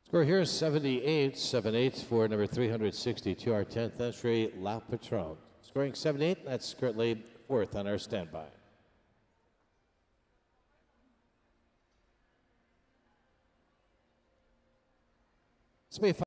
Score here is 78-78 for number 362, our 10th entry, PATRON. Scoring 78, that's currently fourth on our standby. This may